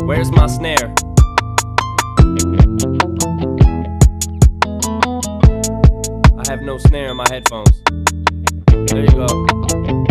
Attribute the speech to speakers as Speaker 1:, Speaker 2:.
Speaker 1: Where's my snare? I have no snare in my headphones. There you go.